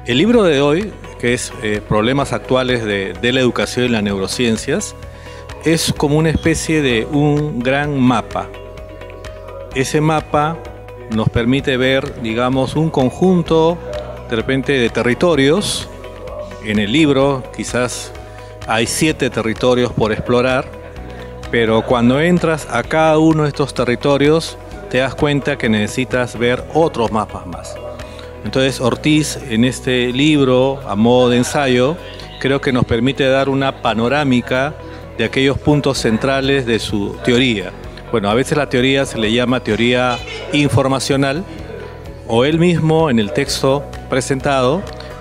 El libro de hoy, que es Problemas actuales de la educación y las neurociencias, es como una especie de un gran mapa. Ese mapa nos permite ver, digamos, un conjunto de repente de territorios. En el libro quizás hay 7 territorios por explorar, pero cuando entras a cada uno de estos territorios te das cuenta que necesitas ver otros mapas más. Entonces Ortiz, en este libro, a modo de ensayo, creo que nos permite dar una panorámica de aquellos puntos centrales de su teoría. Bueno, a veces la teoría se le llama teoría informacional, o él mismo en el texto presentado,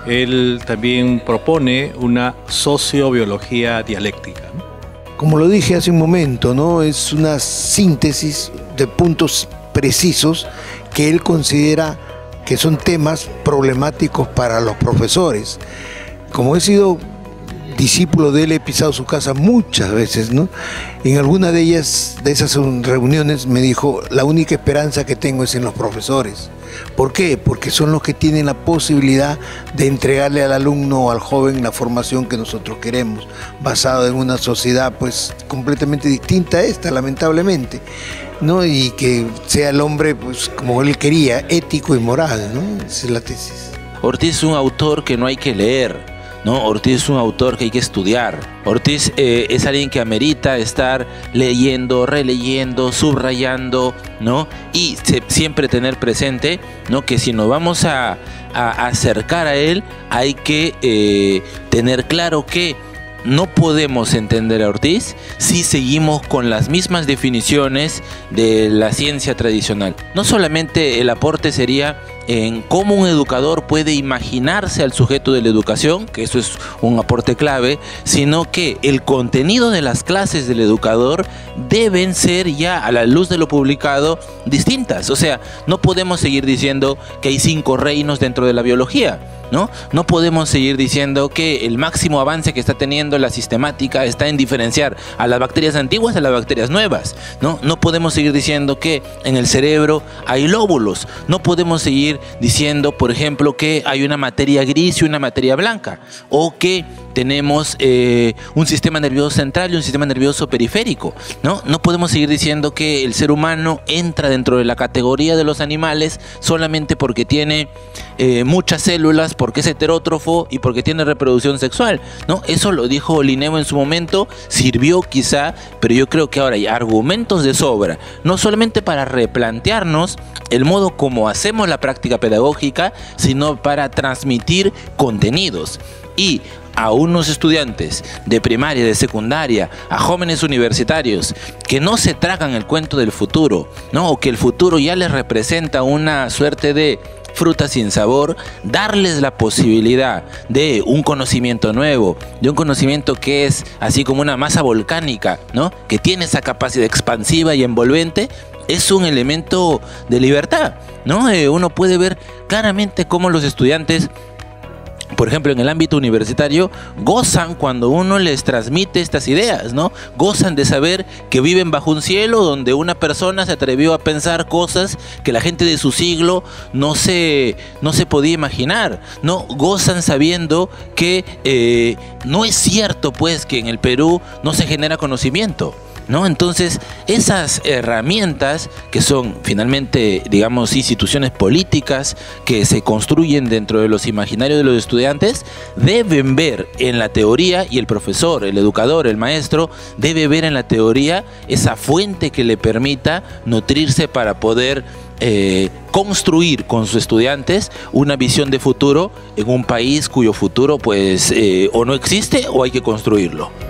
él también propone una sociobiología dialéctica, ¿no? Como lo dije hace un momento, ¿no? Es una síntesis de puntos precisos que él considera que son temas problemáticos para los profesores. Como he sido discípulo de él, he pisado su casa muchas veces, ¿no? En alguna de ellas, de esas reuniones, me dijo: la única esperanza que tengo es en los profesores. ¿Por qué? Porque son los que tienen la posibilidad de entregarle al alumno o al joven la formación que nosotros queremos, basado en una sociedad pues completamente distinta a esta, lamentablemente, ¿no? Y que sea el hombre, pues como él quería, ético y moral, ¿no? Esa es la tesis. Ortiz es un autor que no hay que leer, ¿no? Ortiz es un autor que hay que estudiar. Ortiz es alguien que amerita estar leyendo, releyendo, subrayando, ¿no? Y siempre tener presente, ¿no?, que si nos vamos a acercar a él, hay que tener claro que no podemos entender a Ortiz si seguimos con las mismas definiciones de la ciencia tradicional. No solamente el aporte sería en cómo un educador puede imaginarse al sujeto de la educación, que eso es un aporte clave, sino que el contenido de las clases del educador deben ser, ya a la luz de lo publicado, distintas. O sea, no podemos seguir diciendo que hay 5 reinos dentro de la biología, ¿no? No podemos seguir diciendo que el máximo avance que está teniendo la sistemática está en diferenciar a las bacterias antiguas de las bacterias nuevas, ¿no? No podemos seguir diciendo que en el cerebro hay lóbulos. No podemos seguir diciendo, por ejemplo, que hay una materia gris y una materia blanca, o que tenemos un sistema nervioso central y un sistema nervioso periférico, ¿no? No podemos seguir diciendo que el ser humano entra dentro de la categoría de los animales solamente porque tiene muchas células, porque es heterótrofo y porque tiene reproducción sexual, ¿no? Eso lo dijo Linneo en su momento, sirvió quizá, pero yo creo que ahora hay argumentos de sobra, no solamente para replantearnos el modo como hacemos la práctica pedagógica, sino para transmitir contenidos. Y a unos estudiantes de primaria, de secundaria, a jóvenes universitarios que no se tragan el cuento del futuro, ¿no?, o que el futuro ya les representa una suerte de fruta sin sabor, darles la posibilidad de un conocimiento nuevo, de un conocimiento que es así como una masa volcánica, ¿no?, que tiene esa capacidad expansiva y envolvente, es un elemento de libertad, ¿no? Uno puede ver claramente cómo los estudiantes, por ejemplo, en el ámbito universitario, gozan cuando uno les transmite estas ideas, ¿no? Gozan de saber que viven bajo un cielo donde una persona se atrevió a pensar cosas que la gente de su siglo no se podía imaginar, ¿no? Gozan sabiendo que no es cierto, pues, que en el Perú no se genera conocimiento, ¿no? Entonces, esas herramientas que son finalmente, digamos, instituciones políticas que se construyen dentro de los imaginarios de los estudiantes, deben ver en la teoría, y el profesor, el educador, el maestro, debe ver en la teoría esa fuente que le permita nutrirse para poder construir con sus estudiantes una visión de futuro en un país cuyo futuro, pues, o no existe o hay que construirlo.